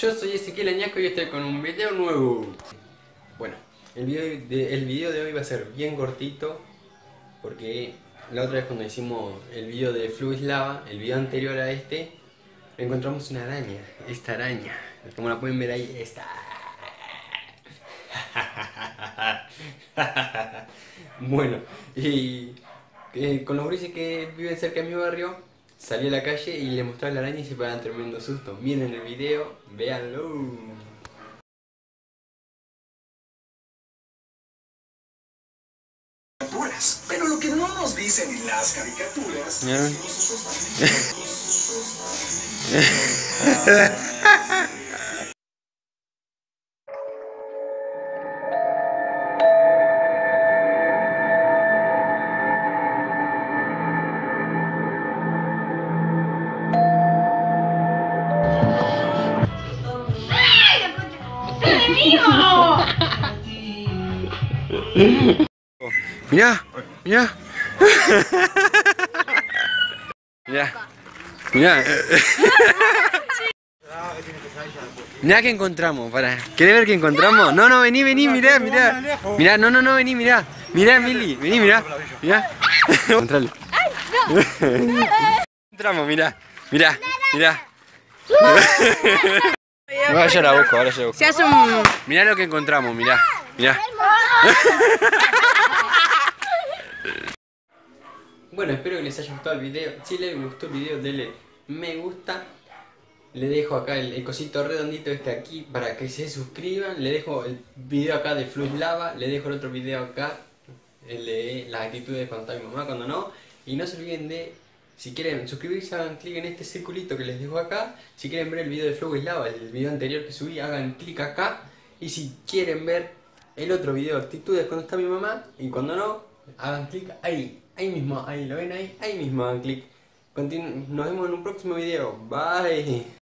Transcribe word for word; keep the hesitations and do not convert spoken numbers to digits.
Yo soy Ezequiel Añasco y estoy con un video nuevo. Bueno, el video de, el video de hoy va a ser bien cortito, porque la otra vez cuando hicimos el video de Fluis Lava, el video anterior a este, encontramos una araña. Esta araña, como la pueden ver ahí, esta. Bueno, y eh, con los gurises que viven cerca de mi barrio, salí a la calle y le mostré a la araña y se pegaban tremendo susto. Miren el video, véanlo. Pero lo que no nos dicen en las caricaturas Mirá, mirá. Mirá, mirá. Mirá que encontramos, para. ¿Querés ver qué encontramos? No, no, vení, vení, mirá, mirá. Mirá, no, no, no, vení, mirá. Mirá, Mili, vení, mirá. Mirá. Encontrale. Encontramos, mirá. Mirá, mirá. Ahora ya la busco, ahora ya la busco. Se hace un... Mirá lo que encontramos, mirá. Mirá. Bueno, espero que les haya gustado el video. Si les gustó el video, denle me gusta. Le dejo acá el, el cosito redondito este aquí para que se suscriban. Le dejo el video acá de Fluis Lava. Le dejo el otro video acá, el de las actitudes cuando está mi mamá, cuando no. Y no se olviden de, si quieren suscribirse, hagan clic en este circulito que les dejo acá. Si quieren ver el video de Fluis Lava, el video anterior que subí, hagan clic acá. Y si quieren ver el otro video de actitudes cuando está mi mamá y cuando no, hagan clic ahí. Ahí mismo, ahí lo ven ahí, ahí mismo hagan clic. Continu- Nos vemos en un próximo video. Bye.